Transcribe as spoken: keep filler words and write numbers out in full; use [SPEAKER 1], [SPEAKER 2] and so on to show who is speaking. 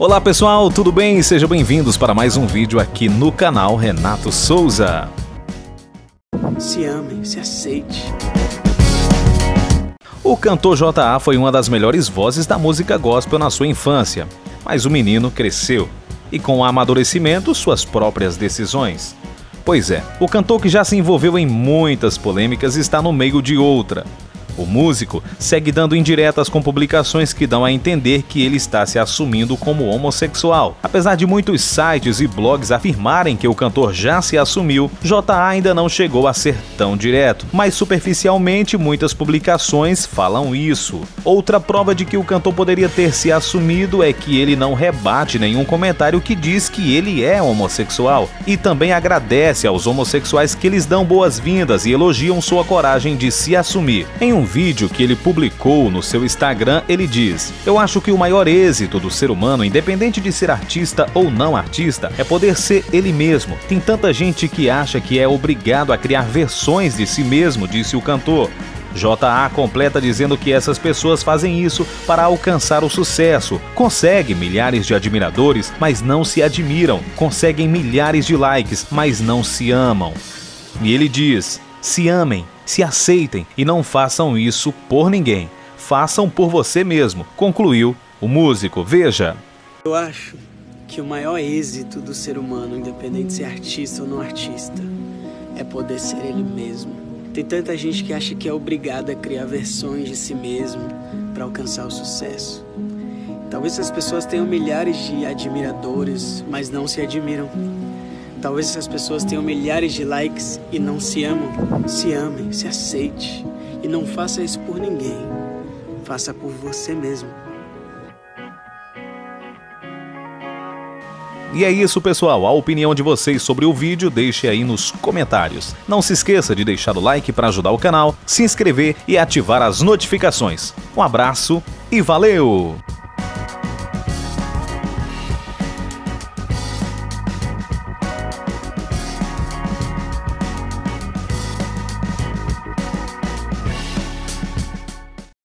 [SPEAKER 1] Olá pessoal, tudo bem? Sejam bem-vindos para mais um vídeo aqui no canal Renato Souza.
[SPEAKER 2] Se amem, se aceite.
[SPEAKER 1] O cantor J A foi uma das melhores vozes da música gospel na sua infância, mas o menino cresceu e com o amadurecimento suas próprias decisões. Pois é, o cantor que já se envolveu em muitas polêmicas está no meio de outra. O músico segue dando indiretas com publicações que dão a entender que ele está se assumindo como homossexual. Apesar de muitos sites e blogs afirmarem que o cantor já se assumiu, J A ainda não chegou a ser tão direto, mas superficialmente muitas publicações falam isso. Outra prova de que o cantor poderia ter se assumido é que ele não rebate nenhum comentário que diz que ele é homossexual e também agradece aos homossexuais que lhes dão boas-vindas e elogiam sua coragem de se assumir. Em um Um vídeo que ele publicou no seu Instagram, ele diz: "Eu acho que o maior êxito do ser humano, independente de ser artista ou não artista, é poder ser ele mesmo. Tem tanta gente que acha que é obrigado a criar versões de si mesmo", disse o cantor. J A completa dizendo que essas pessoas fazem isso para alcançar o sucesso. Conseguem milhares de admiradores, mas não se admiram. Conseguem milhares de likes, mas não se amam. E ele diz: "Se amem, se aceitem e não façam isso por ninguém. Façam por você mesmo", concluiu o músico. Veja.
[SPEAKER 2] Eu acho que o maior êxito do ser humano, independente de ser artista ou não artista, é poder ser ele mesmo. Tem tanta gente que acha que é obrigada a criar versões de si mesmo para alcançar o sucesso. Talvez essas pessoas tenham milhares de admiradores, mas não se admiram. Talvez essas pessoas tenham milhares de likes e não se amam. Se amem, se aceite e não faça isso por ninguém. Faça por você mesmo.
[SPEAKER 1] E é isso, pessoal. A opinião de vocês sobre o vídeo deixe aí nos comentários. Não se esqueça de deixar o like para ajudar o canal, se inscrever e ativar as notificações. Um abraço e valeu!